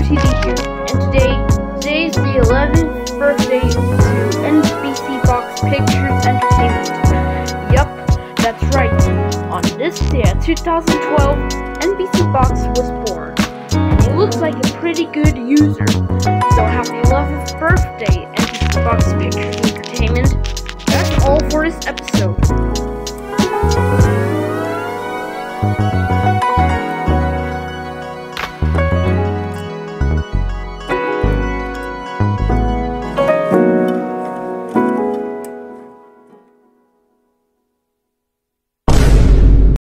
TV here, and today's the 11th birthday to NBC Box Pictures Entertainment. Yup, that's right. On this day, 2012, NBC Box was born, and he looks like a pretty good user. So happy 11th birthday, NBC Box Pictures Entertainment. That's all for this episode.